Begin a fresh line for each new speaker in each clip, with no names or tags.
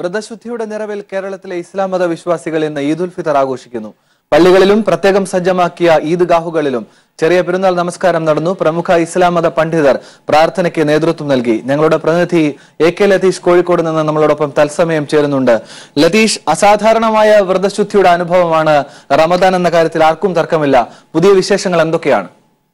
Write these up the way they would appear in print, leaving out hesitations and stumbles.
വ്രതശുദ്ധിയുടെ നിറവിൽ കേരളത്തിലെ ഇസ്ലാം മത വിശ്വാസികൾ ഇന്ന് ഈദുൽ ഫിത്തർ ആഘോഷിക്കുന്നു. പള്ളികളിലും പ്രത്യേകം സജ്ജമാക്കിയ ഈദ്ഗാഹുകളിലും ചെറിയ പെരുന്നാൾ നമസ്കാരം നടന്നു. പ്രമുഖ ഇസ്ലാം മത പണ്ഡിതർ പ്രാർത്ഥനയ്ക്ക് നേതൃത്വം നൽകി. ഞങ്ങളുടെ പ്രതിനിധി AK ലതീഷ് കോഴിക്കോട് നിന്ന് നമ്മളോടൊപ്പം തത്സമയം ചേരുന്നുണ്ട്. ലതീഷ്, അസാധാരണമായ വ്രതശുദ്ധിയുടെ അനുഭവമാണ് റമദാൻ എന്ന കാര്യത്തിൽ ആർക്കും തർക്കമില്ല. പുതിയ വിശേഷങ്ങൾ എന്തൊക്കെയാണ്?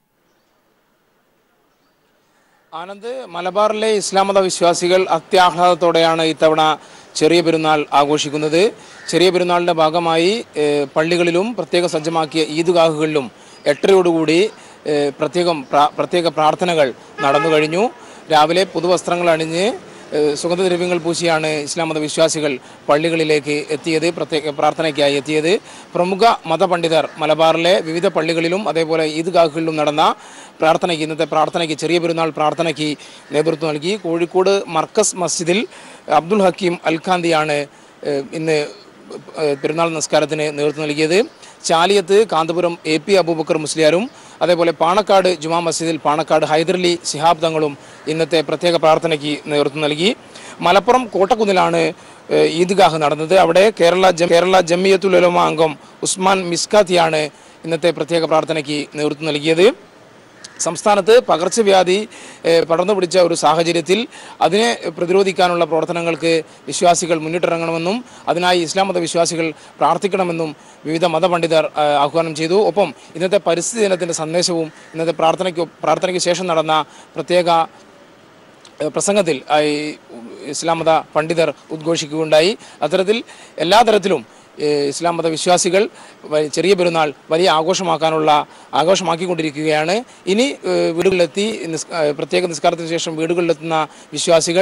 ആനന്ദ്, മലബാറിലെ ഇസ്ലാം മത വിശ്വാസികൾ അത്യാഹ്ലാദത്തോടെയാണ് ഇത്തവണ ചെറിയ പെരുന്നാൾ ആഘോഷിക്കുന്നത്. ചെറിയ പെരുന്നാളിൻ്റെ ഭാഗമായി പള്ളികളിലും പ്രത്യേക സജ്ജമാക്കിയ ഈദ്ഗാഹുകളിലും 8:30 പ്രത്യേക പ്രാർത്ഥനകൾ നടന്നു കഴിഞ്ഞു. രാവിലെ പുതുവസ്ത്രങ്ങൾ അണിഞ്ഞ് സുഗന്ധദ്രവ്യങ്ങൾ പൂശിയാണ് ഇസ്ലാം മത വിശ്വാസികൾ പള്ളികളിലേക്ക് എത്തിയത്, പ്രത്യേക പ്രാർത്ഥനയ്ക്കായി എത്തിയത്. പ്രമുഖ മതപണ്ഡിതർ മലബാറിലെ വിവിധ പള്ളികളിലും അതേപോലെ ഈദ്ഗാഹുകളിലും നടന്ന ഇന്നത്തെ പ്രാർത്ഥനയ്ക്ക്, ചെറിയ പെരുന്നാൾ പ്രാർത്ഥനയ്ക്ക് നേതൃത്വം നൽകി. കോഴിക്കോട് മർക്കസ് മസ്ജിദിൽ അബ്ദുൽ ഹക്കീം അൽഖാന്തിയാണ് ഇന്ന് പെരുന്നാൾ നമസ്കാരത്തിന് നേതൃത്വം നൽകിയത്. ചാലിയത്ത് കാന്തപുരം AP അബൂബക്കർ മുസ്ലിയാരും അതേപോലെ പാണക്കാട് ജുമാ മസ്ജിദിൽ പാണക്കാട് ഹൈദരലി ശിഹാബ് തങ്ങളും ഇന്നത്തെ പ്രത്യേക പ്രാർത്ഥനയ്ക്ക് നേതൃത്വം നൽകി. മലപ്പുറം കോട്ടക്കുന്നിലാണ് ഈദ്ഗാഹ് നടന്നത്. അവിടെ കേരള ജമിയത്തുൽ ഉലമ അംഗം ഉസ്മാൻ മിസ്കാത്തിയാണ് ഇന്നത്തെ പ്രത്യേക പ്രാർത്ഥനയ്ക്ക് നേതൃത്വം നൽകിയത്. സംസ്ഥാനത്ത് പകർച്ചവ്യാധി പടർന്നു പിടിച്ച ഒരു സാഹചര്യത്തിൽ അതിനെ പ്രതിരോധിക്കാനുള്ള പ്രവർത്തനങ്ങൾക്ക് വിശ്വാസികൾ മുന്നിട്ടിറങ്ങണമെന്നും അതിനായി ഇസ്ലാം മത വിശ്വാസികൾ പ്രാർത്ഥിക്കണമെന്നും വിവിധ മതപണ്ഡിതർ ആഹ്വാനം ചെയ്തു. ഒപ്പം ഇന്നത്തെ പരിസ്ഥിതി ദിനത്തിൻ്റെ സന്ദേശവും ഇന്നത്തെ പ്രാർത്ഥനയ്ക്ക് ശേഷം നടന്ന പ്രത്യേക പ്രസംഗത്തിൽ ഇസ്ലാം മത പണ്ഡിതർ ഉദ്ഘോഷിക്കുകയുണ്ടായി. അത്തരത്തിൽ എല്ലാ തരത്തിലും ഇസ്ലാം മത വിശ്വാസികൾ ചെറിയ പെരുന്നാൾ വലിയ ആഘോഷമാക്കിക്കൊണ്ടിരിക്കുകയാണ്. ഇനി വീടുകളിലെത്തി പ്രത്യേക നിസ്കാരത്തിന് ശേഷം വീടുകളിലെത്തുന്ന വിശ്വാസികൾ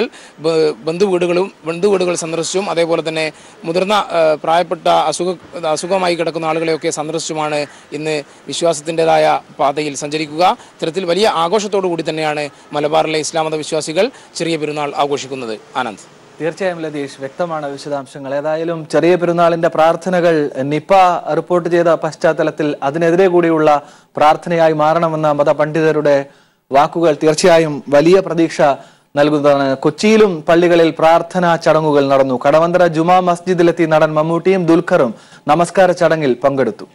ബന്ധുവീടുകൾ സന്ദർശിച്ചും അതേപോലെ തന്നെ മുതിർന്ന പ്രായപ്പെട്ട അസുഖമായി കിടക്കുന്ന ആളുകളെയൊക്കെ സന്ദർശിച്ചുമാണ് ഇന്ന് വിശ്വാസത്തിൻ്റെതായ പാതയിൽ സഞ്ചരിക്കുക. ഇത്തരത്തിൽ വലിയ ആഘോഷത്തോടു കൂടി തന്നെയാണ് മലബാറിലെ ഇസ്ലാം മത വിശ്വാസികൾ ചെറിയ പെരുന്നാൾ ആഘോഷിക്കുന്നത്. ആനന്ദ്,
തീർച്ചയായും ലതീഷ്, വ്യക്തമാണ് വിശദാംശങ്ങൾ. ഏതായാലും ചെറിയ പെരുന്നാളിന്റെ പ്രാർത്ഥനകൾ നിപ റിപ്പോർട്ട് ചെയ്ത പശ്ചാത്തലത്തിൽ അതിനെതിരെ കൂടിയുള്ള പ്രാർത്ഥനയായി മാറണമെന്ന മതപണ്ഡിതരുടെ വാക്കുകൾ തീർച്ചയായും വലിയ പ്രതീക്ഷ നൽകുന്നതാണ്. കൊച്ചിയിലും പള്ളികളിൽ പ്രാർത്ഥനാ ചടങ്ങുകൾ നടന്നു. കടവന്ത്ര ജുമാ മസ്ജിദിലെത്തി നടൻ മമ്മൂട്ടിയും ദുൽഖറും നമസ്കാര ചടങ്ങിൽ പങ്കെടുത്തു.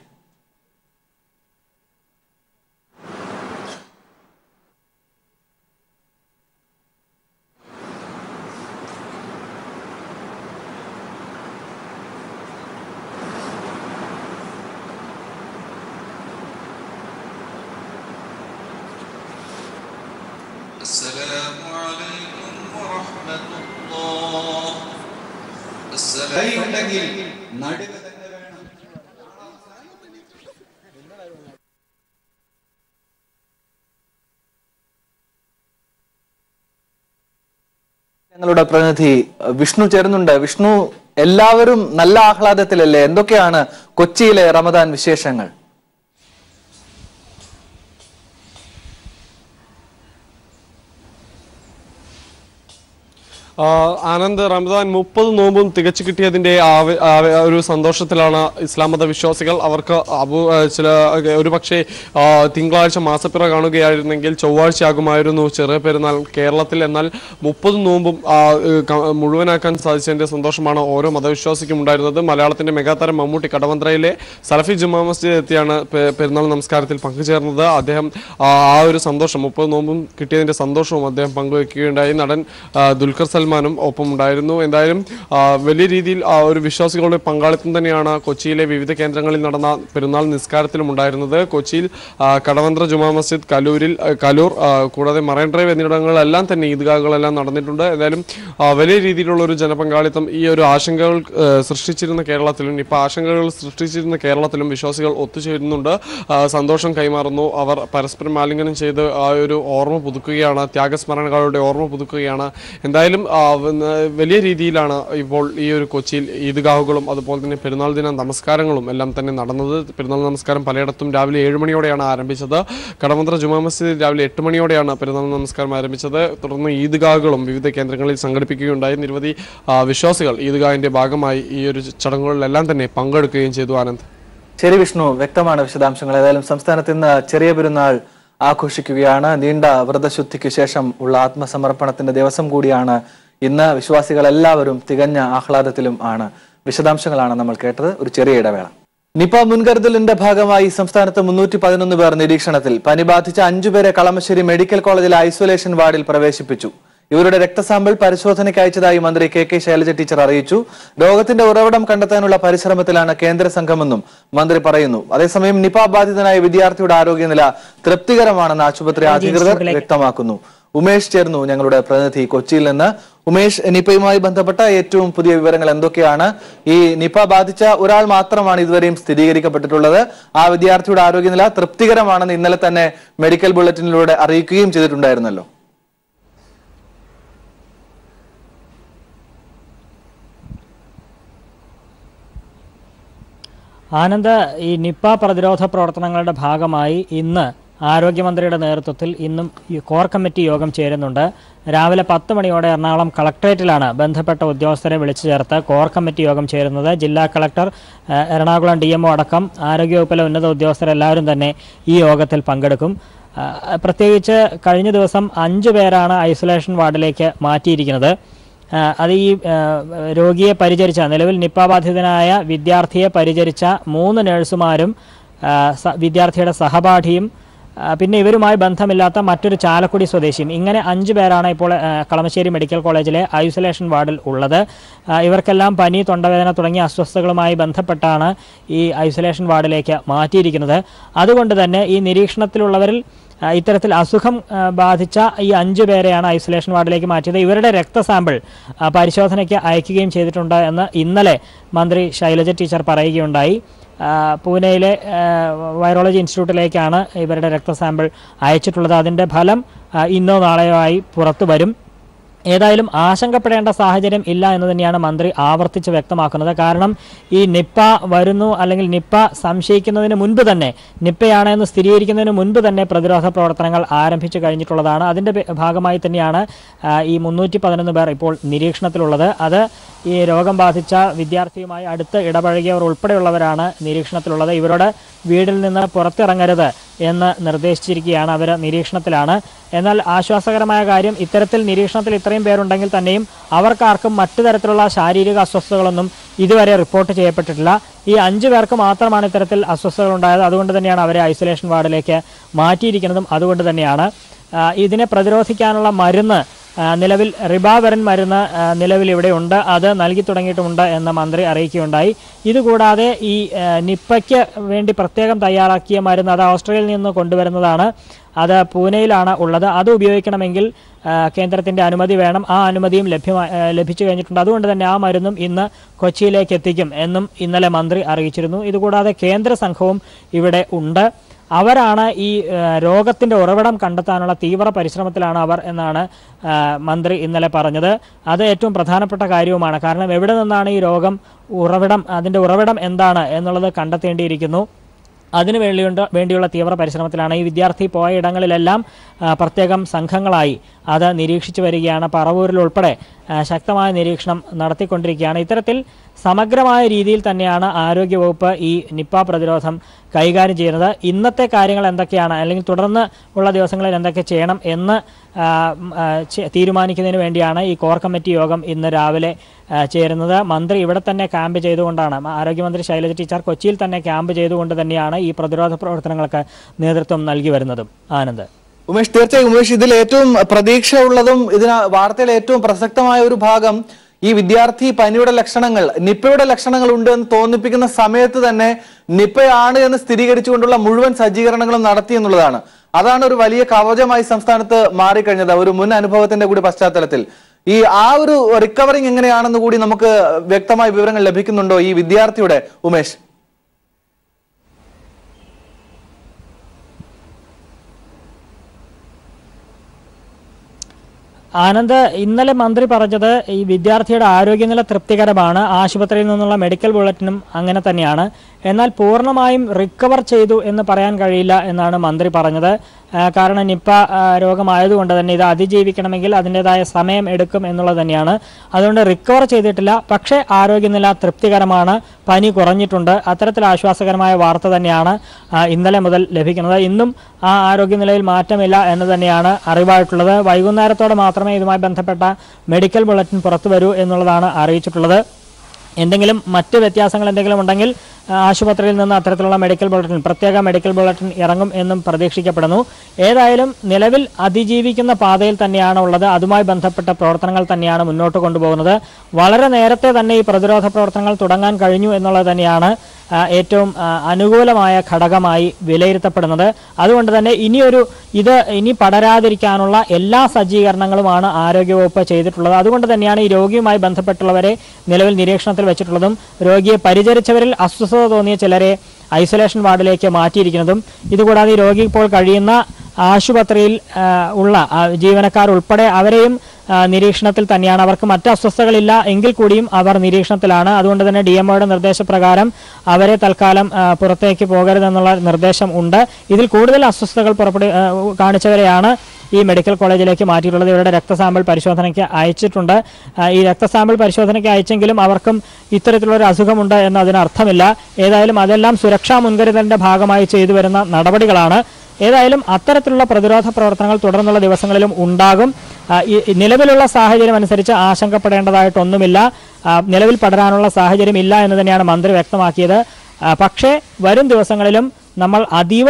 ഞങ്ങളുടെ പ്രതിനിധി വിഷ്ണു ചേരുന്നുണ്ട്. വിഷ്ണു, എല്ലാവരും നല്ല ആഹ്ലാദത്തിലല്ലേ? എന്തൊക്കെയാണ് കൊച്ചിയിലെ റമദാൻ വിശേഷങ്ങൾ?
ആനന്ദ്, റമദാൻ 30 നോമ്പും തികച്ചു കിട്ടിയതിന്റെ ഒരു സന്തോഷത്തിലാണ് ഇസ്ലാം മത വിശ്വാസികൾ. അവർക്ക് ഒരു പക്ഷേ തിങ്കളാഴ്ച മാസപ്പിറ കാണുകയായിരുന്നെങ്കിൽ ചൊവ്വാഴ്ചയാകുമായിരുന്നു ചെറിയ പെരുന്നാൾ കേരളത്തിൽ. എന്നാൽ 30 നോമ്പും മുഴുവനാക്കാൻ സാധിച്ചതിന്റെ സന്തോഷമാണ് ഓരോ മതവിശ്വാസിക്കും ഉണ്ടായിരുന്നത്. മലയാളത്തിന്റെ മെഗാതാരം മമ്മൂട്ടി കടവന്ത്രയിലെ സലഫി ജുമാ മസ്ജിദിൽ എത്തിയാണ് പെരുന്നാൾ നമസ്കാരത്തിൽ പങ്കുചേർന്നത്. അദ്ദേഹം ആ ഒരു സന്തോഷം, 30 നോമ്പും കിട്ടിയതിന്റെ സന്തോഷവും അദ്ദേഹം പങ്കുവയ്ക്കുകയുണ്ടായി. നടൻ ദുൽഖർ സൽമാനും ഒപ്പം ഉണ്ടായിരുന്നു. എന്തായാലും വലിയ രീതിയിൽ ഒരു വിശ്വാസികളുടെ പങ്കാളിത്തം തന്നെയാണ് കൊച്ചിയിലെ വിവിധ കേന്ദ്രങ്ങളിൽ നടന്ന പെരുന്നാൾ നിസ്കാരത്തിലും ഉണ്ടായിരുന്നത്. കൊച്ചിയിൽ കടവന്ത്ര ജുമാ മസ്ജിദ്, കലൂർ കൂടാതെ മറൈൻ ഡ്രൈവ് എന്നിവിടങ്ങളിലെല്ലാം തന്നെ ഈദ്ഗാഹുകളെല്ലാം നടന്നിട്ടുണ്ട്. എന്തായാലും വലിയ രീതിയിലുള്ള ഒരു ജനപങ്കാളിത്തം ഈ ഒരു ആശങ്കകൾ സൃഷ്ടിച്ചിരുന്ന കേരളത്തിലും വിശ്വാസികൾ ഒത്തുചേരുന്നുണ്ട്, സന്തോഷം കൈമാറുന്നു. അവർ പരസ്പരം ആലിംഗനം ചെയ്ത് ആ ഒരു ഓർമ്മ പുതുക്കുകയാണ്, ത്യാഗസ്മരണകളുടെ ഓർമ്മ പുതുക്കുകയാണ്. എന്തായാലും വലിയ രീതിയിലാണ് ഇപ്പോൾ ഈ ഒരു കൊച്ചിയിൽ ഈദ്ഗാഹുകളും അതുപോലെ തന്നെ പെരുന്നാൾ ദിന നമസ്കാരങ്ങളും എല്ലാം തന്നെ നടന്നത്. പെരുന്നാൾ നമസ്കാരം പലയിടത്തും രാവിലെ 7 മണിയോടെയാണ് ആരംഭിച്ചത്. കടവന്ത്ര ജുമാ മസ്ജിദിൽ രാവിലെ 8 മണിയോടെയാണ് പെരുന്നാൾ നമസ്കാരം ആരംഭിച്ചത്. തുടർന്ന് ഈദ്ഗാഹുകളും വിവിധ കേന്ദ്രങ്ങളിൽ സംഘടിപ്പിക്കുകയുണ്ടായി. നിരവധി വിശ്വാസികൾ ഈദ്ഗാഹിന്റെ ഭാഗമായി ഈ ഒരു ചടങ്ങുകളിലെല്ലാം തന്നെ പങ്കെടുക്കുകയും ചെയ്തു. ആനന്ദ്,
ശരി വിഷ്ണു, വ്യക്തമാണ് വിശദാംശങ്ങൾ. ഏതായാലും സംസ്ഥാനത്ത് ഇന്ന് ചെറിയ പെരുന്നാൾ ആഘോഷിക്കുകയാണ്. നീണ്ട വ്രതശുദ്ധിക്ക് ശേഷം ഉള്ള ആത്മസമർപ്പണത്തിന്റെ ദിവസം കൂടിയാണ് ഇന്ന് വിശ്വാസികൾ എല്ലാവരും തികഞ്ഞ ആഹ്ലാദത്തിലും ആണ്. വിശദാംശങ്ങളാണ് നമ്മൾ കേട്ടത്. ഒരു ചെറിയ ഇടവേള. നിപ മുൻകരുതലിന്റെ ഭാഗമായി സംസ്ഥാനത്ത് 311 പേർ നിരീക്ഷണത്തിൽ. പനി ബാധിച്ച 5 പേരെ കളമശ്ശേരി മെഡിക്കൽ കോളേജിലെ ഐസൊലേഷൻ വാർഡിൽ പ്രവേശിപ്പിച്ചു. ഇവരുടെ രക്തസാമ്പിൾ പരിശോധനയ്ക്ക് അയച്ചതായി മന്ത്രി കെ ശൈലജ ടീച്ചർ അറിയിച്ചു. രോഗത്തിന്റെ ഉറവിടം കണ്ടെത്താനുള്ള പരിശ്രമത്തിലാണ് കേന്ദ്ര സംഘമെന്നും മന്ത്രി പറയുന്നു. അതേസമയം നിപ ബാധിതനായ വിദ്യാർത്ഥിയുടെ ആരോഗ്യനില തൃപ്തികരമാണെന്ന് ആശുപത്രി അധികൃതർ വ്യക്തമാക്കുന്നു. ഉമേഷ് ചേർന്നു ഞങ്ങളുടെ പ്രതിനിധി കൊച്ചിയിൽ നിന്ന്. ഉമേഷ്, നിപയുമായി ബന്ധപ്പെട്ട ഏറ്റവും പുതിയ വിവരങ്ങൾ എന്തൊക്കെയാണ്? ഈ നിപ ബാധിച്ച ഒരാൾ മാത്രമാണ് ഇതുവരെയും സ്ഥിരീകരിക്കപ്പെട്ടിട്ടുള്ളത്. ആ വിദ്യാർത്ഥിയുടെ ആരോഗ്യനില തൃപ്തികരമാണെന്ന് ഇന്നലെ തന്നെ മെഡിക്കൽ ബുള്ളറ്റിനിലൂടെ അറിയിക്കുകയും ചെയ്തിട്ടുണ്ടായിരുന്നല്ലോ.
ആനന്ദ്, ഈ നിപ പ്രതിരോധ പ്രവർത്തനങ്ങളുടെ ഭാഗമായി ഇന്ന് ആരോഗ്യമന്ത്രിയുടെ നേതൃത്വത്തിൽ ഇന്നും കോർ കമ്മിറ്റി യോഗം ചേരുന്നുണ്ട്. രാവിലെ 10 മണിയോടെ എറണാകുളം കളക്ടറേറ്റിലാണ് ബന്ധപ്പെട്ട ഉദ്യോഗസ്ഥരെ വിളിച്ചു ചേർത്ത് കോർ കമ്മിറ്റി യോഗം ചേരുന്നത്. ജില്ലാ കളക്ടർ, എറണാകുളം DMO അടക്കം ആരോഗ്യവകുപ്പിലെ ഉന്നത ഉദ്യോഗസ്ഥരെല്ലാവരും തന്നെ ഈ യോഗത്തിൽ പങ്കെടുക്കും. പ്രത്യേകിച്ച് കഴിഞ്ഞ ദിവസം 5 പേരാണ് ഐസൊലേഷൻ വാർഡിലേക്ക് മാറ്റിയിരിക്കുന്നത്. അത് ഈ രോഗിയെ പരിചരിച്ച, നിലവിൽ നിപ ബാധിതനായ വിദ്യാർത്ഥിയെ പരിചരിച്ച 3 നഴ്സുമാരും വിദ്യാർത്ഥിയുടെ സഹപാഠിയും പിന്നെ ഇവരുമായി ബന്ധമില്ലാത്ത മറ്റൊരു ചാലക്കുടി സ്വദേശിയും, ഇങ്ങനെ 5 പേരാണ് ഇപ്പോൾ കളമശ്ശേരി മെഡിക്കൽ കോളേജിലെ ഐസൊലേഷൻ വാർഡിൽ ഉള്ളത്. ഇവർക്കെല്ലാം പനി, തൊണ്ടവേദന തുടങ്ങിയ അസ്വസ്ഥതകളുമായി ബന്ധപ്പെട്ടാണ് ഈ ഐസൊലേഷൻ വാർഡിലേക്ക് മാറ്റിയിരിക്കുന്നത്. അതുകൊണ്ട് തന്നെ ഈ നിരീക്ഷണത്തിലുള്ളവരിൽ ഇത്തരത്തിൽ അസുഖം ബാധിച്ച ഈ 5 പേരെയാണ് ഐസൊലേഷൻ വാർഡിലേക്ക് മാറ്റിയത്. ഇവരുടെ രക്തസാമ്പിൾ പരിശോധനയ്ക്ക് അയക്കുകയും ചെയ്തിട്ടുണ്ട് എന്ന് ഇന്നലെ മന്ത്രി ശൈലജ ടീച്ചർ പറയുകയുണ്ടായി. പൂനെയിലെ വൈറോളജി ഇൻസ്റ്റിറ്റ്യൂട്ടിലേക്കാണ് ഇവരുടെ രക്തസാമ്പിൾ അയച്ചിട്ടുള്ളത്. അതിൻ്റെ ഫലം ഇന്നോ നാളെയോ ആയി പുറത്തു വരും. ഏതായാലും ആശങ്കപ്പെടേണ്ട സാഹചര്യം ഇല്ല എന്ന് തന്നെയാണ് മന്ത്രി ആവർത്തിച്ച് വ്യക്തമാക്കുന്നത്. കാരണം ഈ നിപ്പ വരുന്നു അല്ലെങ്കിൽ നിപ്പ സംശയിക്കുന്നതിന് മുൻപ് തന്നെ, നിപ്പയാണ് എന്ന് സ്ഥിരീകരിക്കുന്നതിന് മുൻപ് തന്നെ പ്രതിരോധ പ്രവർത്തനങ്ങൾ ആരംഭിച്ചു കഴിഞ്ഞിട്ടുള്ളതാണ്. അതിൻ്റെ ഭാഗമായി തന്നെയാണ് ഈ 311 പേർ ഇപ്പോൾ നിരീക്ഷണത്തിലുള്ളത്. അത് ഈ രോഗം ബാധിച്ച വിദ്യാർത്ഥിയുമായി അടുത്ത് ഇടപഴകിയവർ ഉൾപ്പെടെയുള്ളവരാണ് നിരീക്ഷണത്തിലുള്ളത്. ഇവരോട് വീടിൽ നിന്ന് പുറത്തിറങ്ങരുത് എന്ന് നിർദ്ദേശിച്ചിരിക്കുകയാണ്. അവർ നിരീക്ഷണത്തിലാണ്. എന്നാൽ ആശ്വാസകരമായ കാര്യം, ഇത്തരത്തിൽ നിരീക്ഷണത്തിൽ ഇത്രയും പേരുണ്ടെങ്കിൽ തന്നെയും അവർക്കാർക്കും മറ്റു തരത്തിലുള്ള ശാരീരിക അസ്വസ്ഥതകളൊന്നും ഇതുവരെ റിപ്പോർട്ട് ചെയ്യപ്പെട്ടിട്ടില്ല. ഈ 5 പേർക്ക് മാത്രമാണ് ഇത്തരത്തിൽ അസ്വസ്ഥതകൾ ഉണ്ടായത്. അതുകൊണ്ട് തന്നെയാണ് അവരെ ഐസൊലേഷൻ വാർഡിലേക്ക് മാറ്റിയിരിക്കുന്നതും. അതുകൊണ്ട് തന്നെയാണ് ഇതിനെ പ്രതിരോധിക്കാനുള്ള മരുന്ന്, നിലവിൽ റിബാവറിൻ മരുന്ന് നിലവിൽ ഇവിടെ ഉണ്ട്. അത് നൽകി തുടങ്ങിയിട്ടുമുണ്ട് എന്ന് മന്ത്രി അറിയിക്കുകയുണ്ടായി. ഇതുകൂടാതെ ഈ നിപ്പയ്ക്ക് വേണ്ടി പ്രത്യേകം തയ്യാറാക്കിയ മരുന്ന്, അത് ഓസ്ട്രേലിയയിൽ നിന്ന് കൊണ്ടുവരുന്നതാണ്. അത് പൂനെയിലാണ് ഉള്ളത്. അത് ഉപയോഗിക്കണമെങ്കിൽ കേന്ദ്രത്തിൻ്റെ അനുമതി വേണം. ആ അനുമതിയും ലഭിച്ചു കഴിഞ്ഞിട്ടുണ്ട്. അതുകൊണ്ട് തന്നെ ആ മരുന്നും ഇന്ന് കൊച്ചിയിലേക്ക് എത്തിക്കും എന്നും ഇന്നലെ മന്ത്രി അറിയിച്ചിരുന്നു. ഇതുകൂടാതെ കേന്ദ്ര സംഘവും ഇവിടെ ഉണ്ട്. അവരാണ് ഈ രോഗത്തിൻ്റെ ഉറവിടം കണ്ടെത്താനുള്ള തീവ്ര പരിശ്രമത്തിലാണ് അവർ എന്നാണ് മന്ത്രി ഇന്നലെ പറഞ്ഞത്. അത് ഏറ്റവും പ്രധാനപ്പെട്ട കാര്യവുമാണ്. കാരണം എവിടെ നിന്നാണ് ഈ രോഗം അതിൻ്റെ ഉറവിടം എന്താണ് എന്നുള്ളത് കണ്ടെത്തേണ്ടിയിരിക്കുന്നു. അതിനു വേണ്ടിയുള്ള തീവ്ര പരിശ്രമത്തിലാണ്. ഈ വിദ്യാർത്ഥി പോയ ഇടങ്ങളിലെല്ലാം പ്രത്യേകം സംഘങ്ങളായി അത് നിരീക്ഷിച്ചു വരികയാണ്. പറവൂരിൽ ഉൾപ്പെടെ ശക്തമായ നിരീക്ഷണം നടത്തിക്കൊണ്ടിരിക്കുകയാണ്. ഇത്തരത്തിൽ സമഗ്രമായ രീതിയിൽ തന്നെയാണ് ആരോഗ്യവകുപ്പ് ഈ നിപ്പ പ്രതിരോധം കൈകാര്യം ചെയ്യുന്നത്. ഇന്നത്തെ കാര്യങ്ങൾ എന്തൊക്കെയാണ്, അല്ലെങ്കിൽ തുടർന്ന് ഉള്ള ദിവസങ്ങളിൽ എന്തൊക്കെ ചെയ്യണം എന്ന് തീരുമാനിക്കുന്നതിന് വേണ്ടിയാണ് ഈ കോർ കമ്മിറ്റി യോഗം ഇന്ന് രാവിലെ ചേരുന്നത്. മന്ത്രി ഇവിടെ തന്നെ ക്യാമ്പ് ചെയ്തുകൊണ്ടാണ്, ആരോഗ്യമന്ത്രി ശൈലജ ടീച്ചർ കൊച്ചിയിൽ തന്നെ ക്യാമ്പ് ചെയ്തുകൊണ്ട് തന്നെയാണ് ഈ പ്രതിരോധ പ്രവർത്തനങ്ങൾക്ക് നേതൃത്വം നൽകി വരുന്നതും. ആനന്ദ്.
ഉമേഷ്, തീർച്ചയായും ഉമേഷ്, ഇതിൽ ഏറ്റവും പ്രതീക്ഷ ഉള്ളതും വാർത്തയിലെ ഏറ്റവും പ്രസക്തമായ ഒരു ഭാഗം, ഈ വിദ്യാർത്ഥി പനിയുടെ ലക്ഷണങ്ങൾ, നിപ്പയുടെ ലക്ഷണങ്ങൾ ഉണ്ട് എന്ന് തോന്നിപ്പിക്കുന്ന സമയത്ത് തന്നെ നിപ്പയാണ് എന്ന് സ്ഥിരീകരിച്ചുകൊണ്ടുള്ള മുഴുവൻ സജ്ജീകരണങ്ങളും നടത്തി എന്നുള്ളതാണ്. അതാണ് ഒരു വലിയ കവചമായി സംസ്ഥാനത്ത് മാറിക്കഴിഞ്ഞത്, ഒരു മുൻ അനുഭവത്തിന്റെ കൂടി പശ്ചാത്തലത്തിൽ. ആ ഒരു റിക്കവറിങ് എങ്ങനെയാണെന്ന് കൂടി നമുക്ക് വ്യക്തമായ വിവരങ്ങൾ ലഭിക്കുന്നുണ്ടോ ഈ വിദ്യാർത്ഥിയുടെ, ഉമേഷ്?
ആനന്ദ്, ഇന്നലെ മന്ത്രി പറഞ്ഞത് ഈ വിദ്യാർത്ഥിയുടെ ആരോഗ്യനില തൃപ്തികരമാണ്. ആശുപത്രിയിൽ നിന്നുള്ള മെഡിക്കൽ ബുള്ളറ്റിനും അങ്ങനെ തന്നെയാണ്. എന്നാൽ പൂർണ്ണമായും റിക്കവർ ചെയ്തു എന്ന് പറയാൻ കഴിയില്ല എന്നാണ് മന്ത്രി പറഞ്ഞത്. കാരണം നിപ്പ രോഗമായതുകൊണ്ട് തന്നെ ഇത് അതിജീവിക്കണമെങ്കിൽ അതിൻ്റെതായ സമയം എടുക്കും എന്നുള്ളത് തന്നെയാണ്. അതുകൊണ്ട് റിക്കവർ ചെയ്തിട്ടില്ല, പക്ഷേ ആരോഗ്യനില തൃപ്തികരമാണ്, പനി കുറഞ്ഞിട്ടുണ്ട്. അത്തരത്തിൽ ആശ്വാസകരമായ വാർത്ത തന്നെയാണ് ഇന്നലെ മുതൽ ലഭിക്കുന്നത്. ഇന്നും ആ ആരോഗ്യനിലയിൽ മാറ്റമില്ല എന്ന് തന്നെയാണ് അറിവായിട്ടുള്ളത്. വൈകുന്നേരത്തോടെ മാത്രമേ ഇതുമായി ബന്ധപ്പെട്ട മെഡിക്കൽ ബുള്ളറ്റിൻ പുറത്തു വരൂ എന്നുള്ളതാണ് അറിയിച്ചിട്ടുള്ളത്. എന്തെങ്കിലും മറ്റ് വ്യത്യാസങ്ങൾ എന്തെങ്കിലും ഉണ്ടെങ്കിൽ ആശുപത്രിയിൽ നിന്ന് അത്തരത്തിലുള്ള പ്രത്യേക മെഡിക്കൽ ബുള്ളറ്റിൻ ഇറങ്ങും എന്നും പ്രതീക്ഷിക്കപ്പെടുന്നു. ഏതായാലും നിലവിൽ അതിജീവിക്കുന്ന പാതയിൽ തന്നെയാണ് ഉള്ളത്. അതുമായി ബന്ധപ്പെട്ട പ്രവർത്തനങ്ങൾ തന്നെയാണ് മുന്നോട്ട് കൊണ്ടുപോകുന്നത്. വളരെ നേരത്തെ തന്നെ ഈ പ്രതിരോധ പ്രവർത്തനങ്ങൾ തുടങ്ങാൻ കഴിഞ്ഞു എന്നുള്ളത് തന്നെയാണ് ഏറ്റവും അനുകൂലമായ ഘടകമായി വിലയിരുത്തപ്പെടുന്നത്. അതുകൊണ്ട് തന്നെ ഇനി പടരാതിരിക്കാനുള്ള എല്ലാ സജ്ജീകരണങ്ങളുമാണ് ആരോഗ്യവകുപ്പ് ചെയ്തിട്ടുള്ളത്. അതുകൊണ്ട് തന്നെയാണ് ഈ രോഗിയുമായി ബന്ധപ്പെട്ടുള്ളവരെ നിലവിൽ നിരീക്ഷണത്തിൽ വെച്ചിട്ടുള്ളതും രോഗിയെ പരിചരിച്ചവരിൽ അസ്വസ്ഥത തോന്നിയ ചിലരെ ഐസൊലേഷൻ വാർഡിലേക്ക് മാറ്റിയിരിക്കുന്നതും. ഇതുകൂടാതെ ഈ രോഗി ഇപ്പോൾ കഴിയുന്ന ആശുപത്രിയിൽ ഉള്ള ജീവനക്കാർ ഉൾപ്പെടെ അവരെയും നിരീക്ഷണത്തിൽ തന്നെയാണ്. അവർക്ക് മറ്റ് അസ്വസ്ഥതകളില്ല എങ്കിൽ കൂടിയും അവർ നിരീക്ഷണത്തിലാണ്. അതുകൊണ്ട് തന്നെ DMOയുടെ നിർദ്ദേശപ്രകാരം അവരെ തൽക്കാലം പുറത്തേക്ക് പോകരുതെന്നുള്ള നിർദ്ദേശം ഉണ്ട്. ഇതിൽ കൂടുതൽ അസ്വസ്ഥതകൾ കാണിച്ചവരെയാണ് ഈ മെഡിക്കൽ കോളേജിലേക്ക് മാറ്റിയിട്ടുള്ളത്. ഇവരുടെ രക്തസാമ്പിൾ പരിശോധനയ്ക്ക് അയച്ചിട്ടുണ്ട്. ഈ രക്തസാമ്പിൾ പരിശോധനയ്ക്ക് അയച്ചെങ്കിലും അവർക്കും ഇത്തരത്തിലുള്ളൊരു അസുഖമുണ്ട് എന്ന് അതിനർത്ഥമില്ല. ഏതായാലും അതെല്ലാം സുരക്ഷാ മുൻകരുതലിന്റെ ഭാഗമായി ചെയ്തു വരുന്ന നടപടികളാണ്. ഏതായാലും അത്തരത്തിലുള്ള പ്രതിരോധ പ്രവർത്തനങ്ങൾ തുടർന്നുള്ള ദിവസങ്ങളിലും ഉണ്ടാകും. നിലവിലുള്ള സാഹചര്യം അനുസരിച്ച് ആശങ്കപ്പെടേണ്ടതായിട്ടൊന്നുമില്ല. നിലവിൽ പടരാനുള്ള സാഹചര്യം ഇല്ല എന്ന് തന്നെയാണ് മന്ത്രി വ്യക്തമാക്കിയത്. പക്ഷേ വരും ദിവസങ്ങളിലും നമ്മൾ അതീവ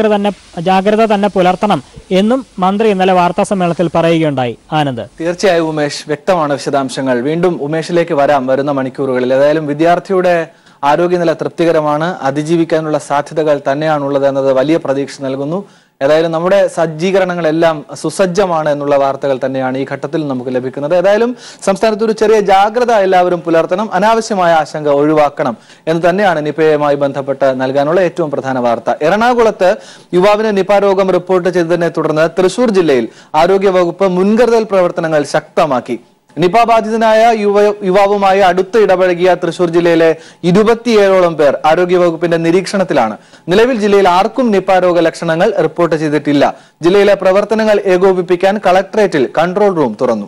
ജാഗ്രത തന്നെ പുലർത്തണം എന്നും മന്ത്രി ഇന്നലെ വാർത്താ സമ്മേളനത്തിൽ പറയുകയുണ്ടായി. ആനന്ദ്,
തീർച്ചയായും ഉമേഷ്, വ്യക്തമാണ് വിശദാംശങ്ങൾ. വീണ്ടും ഉമേഷിലേക്ക് വരുന്ന മണിക്കൂറുകളിൽ. ഏതായാലും വിദ്യാർത്ഥിയുടെ ആരോഗ്യനില തൃപ്തികരമാണ്, അതിജീവിക്കാനുള്ള സാധ്യതകൾ തന്നെയാണുള്ളത് എന്നത് വലിയ പ്രതീക്ഷ നൽകുന്നു. ഏതായാലും നമ്മുടെ സജ്ജീകരണങ്ങളെല്ലാം സുസജ്ജമാണ് എന്നുള്ള വാർത്തകൾ തന്നെയാണ് ഈ ഘട്ടത്തിൽ നമുക്ക് ലഭിക്കുന്നത്. ഏതായാലും സംസ്ഥാനത്ത് ഒരു ചെറിയ ജാഗ്രത എല്ലാവരും പുലർത്തണം, അനാവശ്യമായ ആശങ്ക ഒഴിവാക്കണം എന്ന് തന്നെയാണ് നിപയുമായി ബന്ധപ്പെട്ട് നൽകാനുള്ള ഏറ്റവും പ്രധാന വാർത്ത. എറണാകുളത്ത് യുവാവിന് നിപ രോഗം റിപ്പോർട്ട് ചെയ്തതിനെ തുടർന്ന് തൃശൂർ ജില്ലയിൽ ആരോഗ്യവകുപ്പ് മുൻകരുതൽ പ്രവർത്തനങ്ങൾ ശക്തമാക്കി. നിപ ബാധിതനായ യുവാവുമായി അടുത്ത് ഇടപഴകിയ തൃശൂർ ജില്ലയിലെ 27ഓളം പേർ ആരോഗ്യവകുപ്പിന്റെ നിരീക്ഷണത്തിലാണ്. നിലവിൽ ജില്ലയിൽ ആർക്കും നിപ രോഗലക്ഷണങ്ങൾ റിപ്പോർട്ട് ചെയ്തിട്ടില്ല. ജില്ലയിലെ പ്രവർത്തനങ്ങൾ ഏകോപിപ്പിക്കാൻ കളക്ടറേറ്റിൽ കൺട്രോൾ റൂം തുറന്നു.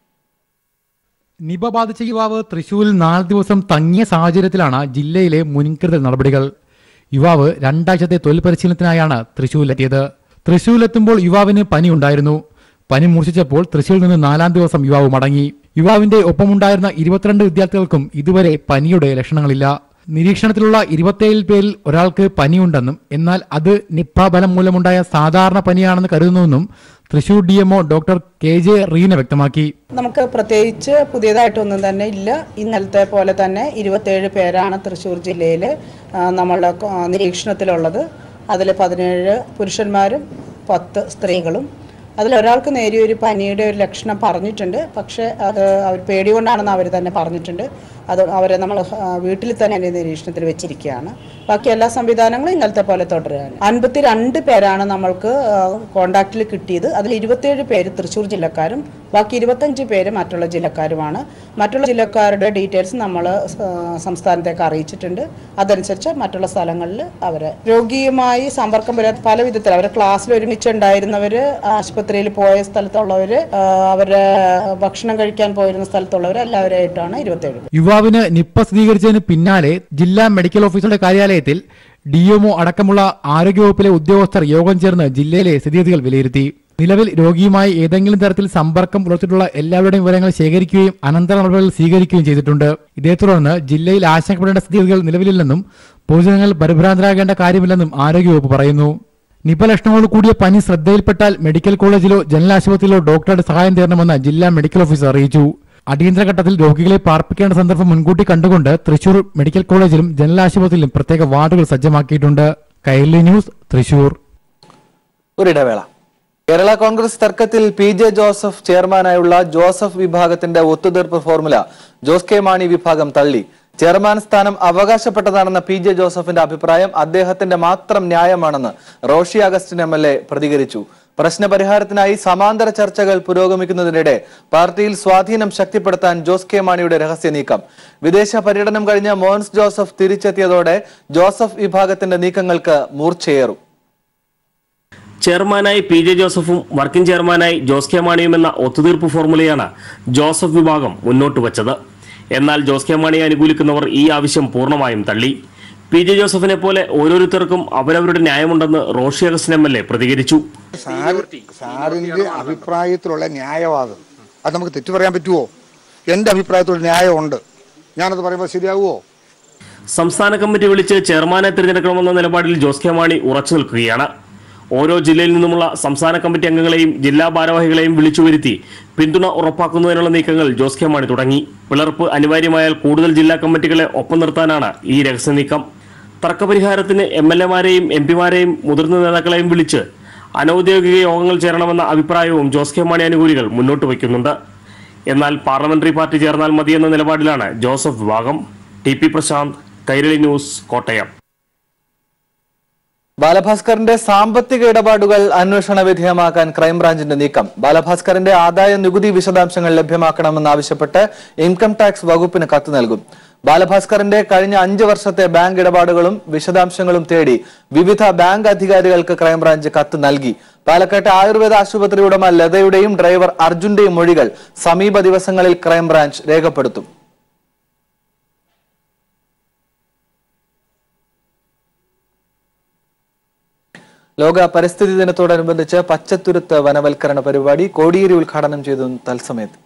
നിപ ബാധിച്ച യുവാവ് തൃശൂരിൽ 4 ദിവസം തങ്ങിയ സാഹചര്യത്തിലാണ് ജില്ലയിലെ മുൻകരുതൽ നടപടികൾ. യുവാവ് 2 ആഴ്ചത്തെ തൊഴിൽ പരിശീലനത്തിനായാണ് തൃശൂരിലെത്തിയത്. തൃശൂരിലെത്തുമ്പോൾ യുവാവിന് പനി ഉണ്ടായിരുന്നു. പനി മൂർച്ഛിച്ചപ്പോൾ തൃശൂരിൽ നിന്ന് 4-ാം ദിവസം യുവാവ് മടങ്ങി. യുവാവിന്റെ ഒപ്പമുണ്ടായിരുന്ന 22 വിദ്യാർത്ഥികൾക്കും ഇതുവരെ പനിയുടെ ലക്ഷണങ്ങളില്ല. നിരീക്ഷണത്തിലുള്ള 27 പേരിൽ ഒരാൾക്ക് പനിയുണ്ടെന്നും എന്നാൽ അത് നിപ്പ ഫലം മൂലമുണ്ടായ സാധാരണ പനിയാണെന്ന് കരുതുന്നുവെന്നും Thrissur DMO doctor KJ Reena വ്യക്തമാക്കി.
നമുക്ക് പ്രത്യേകിച്ച് പുതിയതായിട്ടൊന്നും തന്നെ ഇല്ല. ഇന്നലത്തെ പോലെ തന്നെ 27 പേരാണ് തൃശൂർ ജില്ലയിൽ നമ്മളുടെ നിരീക്ഷണത്തിലുള്ളത്. അതിൽ 17 പുരുഷന്മാരും 10 സ്ത്രീകളും. അതിലൊരാൾക്ക് നേരിയൊരു പനിയുടെ ഒരു ലക്ഷണം പറഞ്ഞിട്ടുണ്ട്. പക്ഷേ അത് അവർ പേടികൊണ്ടാണെന്ന് അവർ തന്നെ പറഞ്ഞിട്ടുണ്ട്. അത് അവരെ നമ്മൾ വീട്ടിൽ തന്നെ നിരീക്ഷണത്തിൽ വെച്ചിരിക്കുകയാണ്. ബാക്കി എല്ലാ സംവിധാനങ്ങളും ഇന്നലത്തെ പോലെ തുടരുകയാണ്. 52 പേരാണ് നമ്മൾക്ക് കോണ്ടാക്റ്റിൽ കിട്ടിയത്. അതിൽ 27 പേര് തൃശ്ശൂർ ജില്ലക്കാരും ബാക്കി 25 പേര് മറ്റുള്ള ജില്ലക്കാരുമാണ്. മറ്റുള്ള ജില്ലക്കാരുടെ ഡീറ്റെയിൽസ് നമ്മൾ സംസ്ഥാനത്തേക്ക് അറിയിച്ചിട്ടുണ്ട്. അതനുസരിച്ച് മറ്റുള്ള സ്ഥലങ്ങളിൽ അവരെ രോഗിയുമായി സമ്പർക്കം വരാത്ത പല വിധത്തിൽ അവരെ ക്ലാസ്സിൽ ഒരുമിച്ചുണ്ടായിരുന്നവർ, ആശുപത്രിയിൽ പോയ സ്ഥലത്തുള്ളവർ, അവരുടെ ഭക്ഷണം കഴിക്കാൻ പോയിരുന്ന സ്ഥലത്തുള്ളവർ എല്ലാവരായിട്ടാണ് 27.
യുവാവിന് നിപ്പ സ്ഥിരീകരിച്ചതിന് പിന്നാലെ ജില്ലാ മെഡിക്കൽ ഓഫീസറുടെ കാര്യാലയത്തിൽ DMO അടക്കമുള്ള ആരോഗ്യവകുപ്പിലെ ഉദ്യോഗസ്ഥർ യോഗം ചേർന്ന് ജില്ലയിലെ സ്ഥിതിഗതികൾ വിലയിരുത്തി. നിലവിൽ രോഗിയുമായി ഏതെങ്കിലും തരത്തിൽ സമ്പർക്കം പുലർത്തിയിട്ടുള്ള എല്ലാവരുടെയും വിവരങ്ങൾ ശേഖരിക്കുകയും അനന്തര നടപടികൾ സ്വീകരിക്കുകയും ചെയ്തിട്ടുണ്ട്. ഇതേ തുടർന്ന് ജില്ലയിൽ ആശങ്കപ്പെടേണ്ട സ്ഥിതിഗതികൾ നിലവിലില്ലെന്നും പൊതുജനങ്ങൾ പരിഭ്രാന്തരാകേണ്ട കാര്യമില്ലെന്നും ആരോഗ്യവകുപ്പ് പറയുന്നു. നിപ ലക്ഷണങ്ങളോട് കൂടിയ പനി ശ്രദ്ധയിൽപ്പെട്ടാൽ മെഡിക്കൽ കോളേജിലോ ജനറൽ ആശുപത്രിയിലോ ഡോക്ടറുടെ സഹായം തേടണമെന്ന് ജില്ലാ മെഡിക്കൽ ഓഫീസർ അറിയിച്ചു. അടിയന്തര ഘട്ടത്തിൽ രോഗികളെ പാർപ്പിക്കേണ്ട സന്ദർഭം മുൻകൂട്ടി കണ്ടുകൊണ്ട് തൃശൂർ മെഡിക്കൽ കോളേജിലും ജനറൽ ആശുപത്രിയിലും പ്രത്യേക വാർഡുകൾ സജ്ജമാക്കിയിട്ടുണ്ട്. കൈരളി ന്യൂസ്, തൃശൂർ.
ഒരിടവേള. കേരള കോൺഗ്രസ് തർക്കത്തിൽ PJ ജോസഫ് ചെയർമാനായുള്ള ജോസഫ് വിഭാഗത്തിന്റെ ഒത്തുതീർപ്പ് ഫോർമുല ജോസ് കെ മാണി വിഭാഗം തള്ളി. ചെയർമാൻ സ്ഥാനം അവകാശപ്പെട്ടതാണെന്ന PJ ജോസഫിന്റെ അഭിപ്രായം അദ്ദേഹത്തിന്റെ മാത്രം ന്യായമാണെന്ന് റോഷി അഗസ്റ്റിൻ MLA പ്രതികരിച്ചു. പ്രശ്നപരിഹാരത്തിനായി സമാന്തര ചർച്ചകൾ പുരോഗമിക്കുന്നതിനിടെ പാർട്ടിയിൽ സ്വാധീനം ശക്തിപ്പെടുത്താൻ ജോസ് കെ മാണിയുടെ രഹസ്യ നീക്കം. വിദേശ പര്യടനം കഴിഞ്ഞ മോൻസ് ജോസഫ് തിരിച്ചെത്തിയതോടെ ജോസഫ് വിഭാഗത്തിന്റെ നീക്കങ്ങൾക്ക് മൂർച്ചയേറും.
ചെയർമാനായി PJ ജോസഫും വർക്കിംഗ് ചെയർമാനായി ജോസ് കെ മാണിയും എന്ന ഒത്തുതീർപ്പ് ഫോർമുലയാണ് ജോസഫ് വിഭാഗം മുന്നോട്ട് വച്ചത്. എന്നാൽ ജോസ് കെ മാണിയെ അനുകൂലിക്കുന്നവർ ഈ ആവശ്യം പൂർണ്ണമായും തള്ളി. PJ ജോസഫിനെ പോലെ ഓരോരുത്തർക്കും അവരവരുടെ ന്യായമുണ്ടെന്ന് റോഷി അഗസ്റ്റിൻ MLA പ്രതികരിച്ചു.
സാറിന്റെ അഭിപ്രായത്തിലുള്ള ന്യായവാദം അത് നമുക്ക് തെറ്റു പറയാൻ പറ്റുമോ? എന്റെ അഭിപ്രായത്തിലുള്ള ന്യായമുണ്ട്, ഞാനത് പറയുമ്പോൾ ശരിയാവുമോ?
സംസ്ഥാന കമ്മിറ്റി വിളിച്ച് ചെയർമാനെ തിരഞ്ഞെടുക്കണമെന്ന നിലപാടിൽ ജോസ് കെ മാണി ഉറച്ചു നിൽക്കുകയാണ്. ഓരോ ജില്ലയിൽ നിന്നുമുള്ള സംസ്ഥാന കമ്മിറ്റി അംഗങ്ങളെയും ജില്ലാ ഭാരവാഹികളെയും വിളിച്ചു വരുത്തി പിന്തുണ ഉറപ്പാക്കുന്നതിനുള്ള നീക്കങ്ങൾ ജോസ് കെ മാണി തുടങ്ങി. പിളർപ്പ് അനിവാര്യമായാൽ കൂടുതൽ ജില്ലാ കമ്മിറ്റികളെ ഒപ്പം നിർത്താനാണ് ഈ രഹസ്യ നീക്കം. തർക്കപരിഹാരത്തിന് MLA-മാരെയും MP-മാരെയും മുതിർന്ന നേതാക്കളെയും വിളിച്ച് അനൌദ്യോഗിക യോഗങ്ങൾ ചേരണമെന്ന അഭിപ്രായവും ജോസ് കെ മാണി അനുകൂലികൾ മുന്നോട്ട് വയ്ക്കുന്നുണ്ട്. എന്നാൽ പാർലമെന്ററി പാർട്ടി ചേർന്നാൽ മതിയെന്ന നിലപാടിലാണ് ജോസഫ് വിഭാഗം. TP Prashanth, Kairali news, Kottayam.
ബാലഭാസ്കറിന്റെ സാമ്പത്തിക ഇടപാടുകൾ അന്വേഷണ വിധേയമാക്കാൻ ക്രൈംബ്രാഞ്ചിന്റെ നീക്കം. ബാലഭാസ്കറിന്റെ ആദായ നികുതി വിശദാംശങ്ങൾ ലഭ്യമാക്കണമെന്നാവശ്യപ്പെട്ട് ഇൻകം ടാക്സ് വകുപ്പിന് കത്ത് നൽകും. ബാലഭാസ്കറിന്റെ കഴിഞ്ഞ 5 വർഷത്തെ ബാങ്ക് ഇടപാടുകളും വിശദാംശങ്ങളും തേടി വിവിധ ബാങ്ക് അധികാരികൾക്ക് ക്രൈംബ്രാഞ്ച് കത്ത് നൽകി. പാലക്കാട്ടെ ആയുർവേദ ആശുപത്രി ഉടമ ലതയുടെയും ഡ്രൈവർ അർജുന്റെയും മൊഴികൾ സമീപ ദിവസങ്ങളിൽ ക്രൈംബ്രാഞ്ച് രേഖപ്പെടുത്തും. ലോക പരിസ്ഥിതി ദിനത്തോടനുബന്ധിച്ച് പച്ചത്തുരുത്ത് വനവൽക്കരണ പരിപാടി കോടിയേരി ഉദ്ഘാടനം ചെയ്തു. തത്സമയത്ത്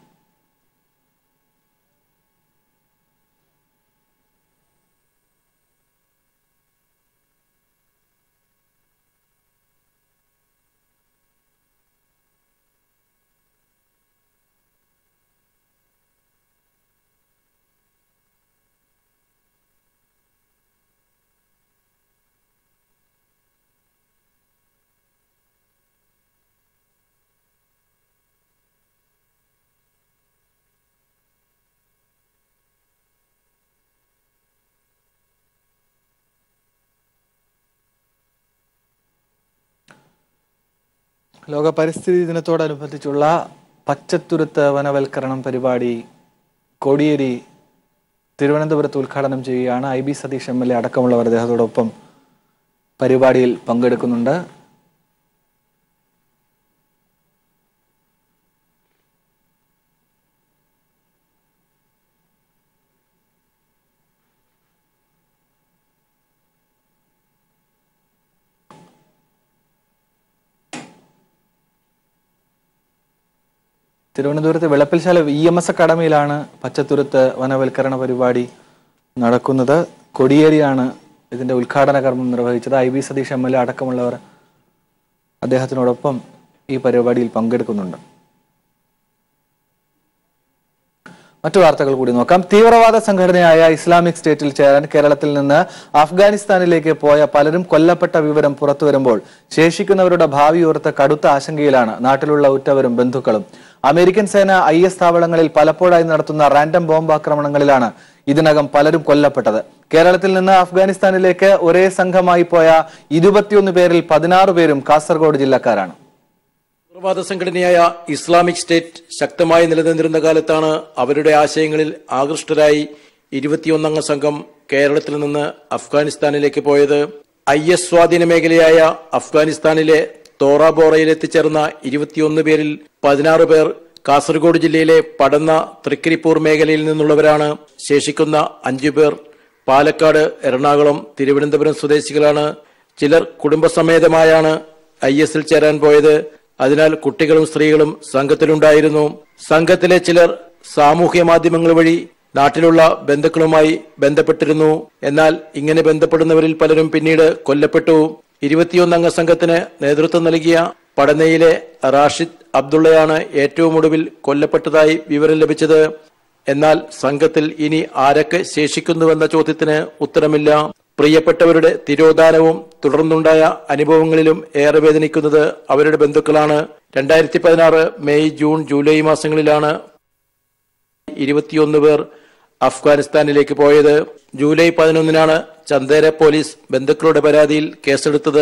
ലോക പരിസ്ഥിതി ദിനത്തോടനുബന്ധിച്ചുള്ള പച്ചത്തുരുത്ത് വനവൽക്കരണം പരിപാടി കോടിയേരി തിരുവനന്തപുരത്ത് ഉദ്ഘാടനം ചെയ്യുകയാണ്. IB സതീഷ് MLA അടക്കമുള്ളവർ അദ്ദേഹത്തോടൊപ്പം പരിപാടിയിൽ പങ്കെടുക്കുന്നുണ്ട്. തിരുവനന്തപുരത്ത് വെളപ്പിൽശാല EMS അക്കാഡമിയിലാണ് പച്ചത്തുരുത്ത് വനവൽക്കരണ പരിപാടി നടക്കുന്നത്. കോടിയേരിയാണ് ഇതിന്റെ ഉദ്ഘാടന കർമ്മം നിർവഹിച്ചത്. IB സതീഷ് MLA അടക്കമുള്ളവർ അദ്ദേഹത്തിനോടൊപ്പം ഈ പരിപാടിയിൽ പങ്കെടുക്കുന്നുണ്ട്. മറ്റു വാർത്തകൾ കൂടി നോക്കാം. തീവ്രവാദ സംഘടനയായ ഇസ്ലാമിക് സ്റ്റേറ്റിൽ ചേരാൻ കേരളത്തിൽ നിന്ന് അഫ്ഗാനിസ്ഥാനിലേക്ക് പോയ പലരും കൊല്ലപ്പെട്ട വിവരം പുറത്തുവരുമ്പോൾ ശേഷിക്കുന്നവരുടെ ഭാവി ഓർത്ത് കടുത്ത ആശങ്കയിലാണ് നാട്ടിലുള്ള ഉറ്റവരും ബന്ധുക്കളും. അമേരിക്കൻ സേന IS താവളങ്ങളിൽ പലപ്പോഴായി നടത്തുന്ന റാൻഡം ബോംബാക്രമണങ്ങളിലാണ് ഇതിനകം പലരും കൊല്ലപ്പെട്ടത്. കേരളത്തിൽ നിന്ന് അഫ്ഗാനിസ്ഥാനിലേക്ക് ഒരേ സംഘമായി പോയ 21 പേരിൽ 16 പേരും കാസർഗോഡ് ജില്ലക്കാരാണ്.
തീവ്രവാദ സംഘടനയായ ഇസ്ലാമിക് സ്റ്റേറ്റ് ശക്തമായി നിലനിന്നിരുന്ന കാലത്താണ് അവരുടെ ആശയങ്ങളിൽ ആകൃഷ്ടരായി 21 സംഘം കേരളത്തിൽ നിന്ന് അഫ്ഗാനിസ്ഥാനിലേക്ക് പോയത്. IS സ്വാധീന മേഖലയായ അഫ്ഗാനിസ്ഥാനിലെ തോറാബോറയിൽ എത്തിച്ചേർന്ന 21 പേരിൽ 16 പേർ കാസർഗോഡ് ജില്ലയിലെ പടന്ന തൃക്കരിപ്പൂർ മേഖലയിൽ നിന്നുള്ളവരാണ്. ശേഷിക്കുന്ന 5 പേർ പാലക്കാട്, എറണാകുളം, തിരുവനന്തപുരം സ്വദേശികളാണ്. ചിലർ കുടുംബസമേതമായാണ് IS-ൽ ചേരാൻ പോയത്. അതിനാൽ കുട്ടികളും സ്ത്രീകളും സംഘത്തിലുണ്ടായിരുന്നു. സംഘത്തിലെ ചിലർ സാമൂഹ്യ മാധ്യമങ്ങൾ വഴി നാട്ടിലുള്ള ബന്ധുക്കളുമായി ബന്ധപ്പെട്ടിരുന്നു. എന്നാൽ ഇങ്ങനെ ബന്ധപ്പെടുന്നവരിൽ പലരും പിന്നീട് കൊല്ലപ്പെട്ടു. 21 സംഘത്തിന് നേതൃത്വം നൽകിയ പടനയിലെ റാഷിദ് അബ്ദുള്ളയാണ് ഏറ്റവും ഒടുവിൽ കൊല്ലപ്പെട്ടതായി വിവരം ലഭിച്ചത്. എന്നാൽ സംഘത്തിൽ ഇനി ആരൊക്കെ ശേഷിക്കുന്നുവെന്ന ചോദ്യത്തിന് ഉത്തരമില്ല. പ്രിയപ്പെട്ടവരുടെ തിരോധാനവും തുടർന്നുണ്ടായ അനുഭവങ്ങളിലും ഏറെ വേദനിക്കുന്നത് അവരുടെ ബന്ധുക്കളാണ്. 2016 മെയ്, ജൂൺ, ജൂലൈ മാസങ്ങളിലാണ് 21 പേർ അഫ്ഗാനിസ്ഥാനിലേക്ക് പോയത്. ജൂലൈ 11-നാണ് ചന്ദേര പോലീസ് ബന്ധുക്കളുടെ പരാതിയിൽ കേസെടുത്തത്.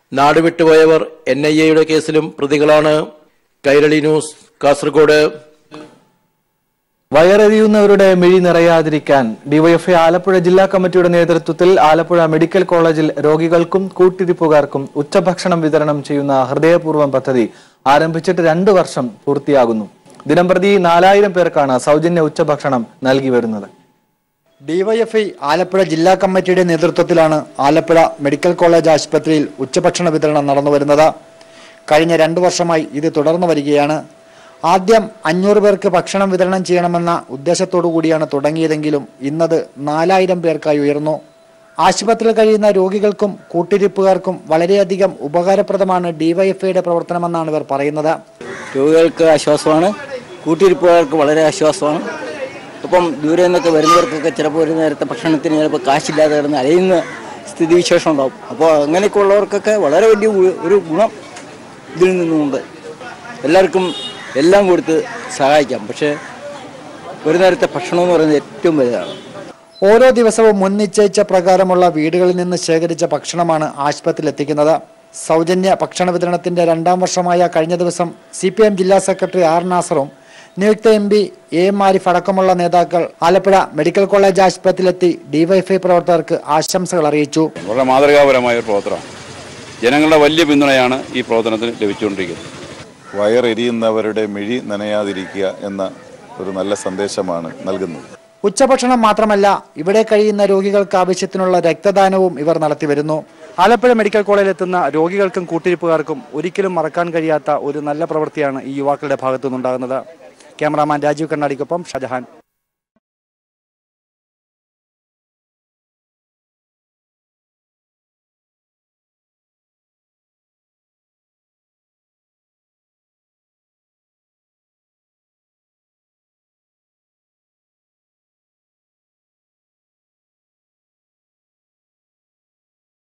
നാടുവിട്ടുപോയവർ NIA കേസിലും പ്രതികളാണ്. കൈരളി ന്യൂസ്, കാസർഗോഡ്.
വയറെറിയുന്നവരുടെ മിഴി നിറയാതിരിക്കാൻ ഡിവൈഎഫ്ഐ ആലപ്പുഴ ജില്ലാ കമ്മിറ്റിയുടെ നേതൃത്വത്തിൽ ആലപ്പുഴ മെഡിക്കൽ കോളേജിൽ രോഗികൾക്കും കൂട്ടിരിപ്പുകാർക്കും ഉച്ചഭക്ഷണം വിതരണം ചെയ്യുന്ന ഹൃദയപൂർവ്വം പദ്ധതി ആരംഭിച്ചിട്ട് 2 വർഷം പൂർത്തിയാകുന്നു. ദിനംപ്രതി 4000 പേർക്കാണ് സൗജന്യ ഉച്ചഭക്ഷണം നൽകി വരുന്നത്.
ഡിവൈഎഫ്ഐ ആലപ്പുഴ ജില്ലാ കമ്മിറ്റിയുടെ നേതൃത്വത്തിലാണ് ആലപ്പുഴ മെഡിക്കൽ കോളേജ് ആശുപത്രിയിൽ ഉച്ചഭക്ഷണ വിതരണം നടന്നുവരുന്നത്. കഴിഞ്ഞ 2 വർഷമായി ഇത് തുടർന്നു വരികയാണ്. ആദ്യം 500 പേർക്ക് ഭക്ഷണം വിതരണം ചെയ്യണമെന്ന ഉദ്ദേശത്തോടു കൂടിയാണ് തുടങ്ങിയതെങ്കിലും ഇന്നത് 4000 പേർക്കായി ഉയർന്നു. ആശുപത്രിയിൽ കഴിയുന്ന രോഗികൾക്കും കൂട്ടിരിപ്പുകാർക്കും വളരെയധികം ഉപകാരപ്രദമാണ് ഡിവൈഎഫ്ഐയുടെ പ്രവർത്തനമെന്നാണ് ഇവർ പറയുന്നത്.
രോഗികൾക്ക് ആശ്വാസമാണ്, കൂട്ടിരിപ്പുകാർക്ക് വളരെ ആശ്വാസമാണ്. ഇപ്പം ദൂരെ നിന്നൊക്കെ വരുന്നവർക്കൊക്കെ ചിലപ്പോൾ ഒരു നേരത്തെ ഭക്ഷണത്തിന് ചിലപ്പോൾ കാശില്ലാതെ കിടന്ന് അലയുന്ന സ്ഥിതിവിശേഷം ഉണ്ടാവും. അപ്പോൾ അങ്ങനെയൊക്കെ ഉള്ളവർക്കൊക്കെ വളരെ വലിയ ഒരു ഗുണം ഇതിൽ നിന്നുമുണ്ട്. എല്ലാവർക്കും എല്ലാം കൊടുത്ത് സഹായിക്കാം, പക്ഷേ ഒരു നേരത്തെ ഭക്ഷണം എന്ന് പറയുന്നത് ഏറ്റവും വലുതാണ്.
ഓരോ ദിവസവും മുൻ നിശ്ചയിച്ച പ്രകാരമുള്ള വീടുകളിൽ നിന്ന് ശേഖരിച്ച ഭക്ഷണമാണ് ആശുപത്രിയിൽ എത്തിക്കുന്നത്. സൗജന്യ ഭക്ഷണ വിതരണത്തിന്റെ 2ാം വർഷമായ കഴിഞ്ഞ ദിവസം CPM ജില്ലാ സെക്രട്ടറി R നാസറും നിയുക്ത MP AM ആരിഫ് അടക്കമുള്ള നേതാക്കൾ ആലപ്പുഴ മെഡിക്കൽ കോളേജ് ആശുപത്രിയിലെത്തി ഡിവൈഎഫ്ഐ പ്രവർത്തകർക്ക് ആശംസകൾ അറിയിച്ചു.
വളരെ മാതൃകാപരമായ ഒരു പ്രവർത്തനം, ജനങ്ങളുടെ വലിയ പിന്തുണയാണ് ഈ പ്രവർത്തനത്തിന് ലഭിച്ചുകൊണ്ടിരിക്കുന്നത്.
വയറെരിയുന്നവരുടെ മിഴി നനയാതിരിക്കുക എന്ന ഒരു നല്ല സന്ദേശമാണ് നൽകുന്നത്.
ഉച്ചഭക്ഷണം മാത്രമല്ല, ഇവിടെ കഴിയുന്ന രോഗികൾക്ക് ആവശ്യത്തിനുള്ള രക്തദാനവും ഇവർ നടത്തിവരുന്നു. ആലപ്പുഴ മെഡിക്കൽ കോളേജിൽ എത്തുന്ന രോഗികൾക്കും കൂട്ടിരിപ്പുകാർക്കും ഒരിക്കലും മറക്കാൻ കഴിയാത്ത ഒരു നല്ല പ്രവൃത്തിയാണ് ഈ യുവാക്കളുടെ ഭാഗത്തു നിന്നുണ്ടാകുന്നത്. ക്യാമറാമാൻ രാജീവ് കണ്ണാടിക്കൊപ്പം ഷാജഹാൻ.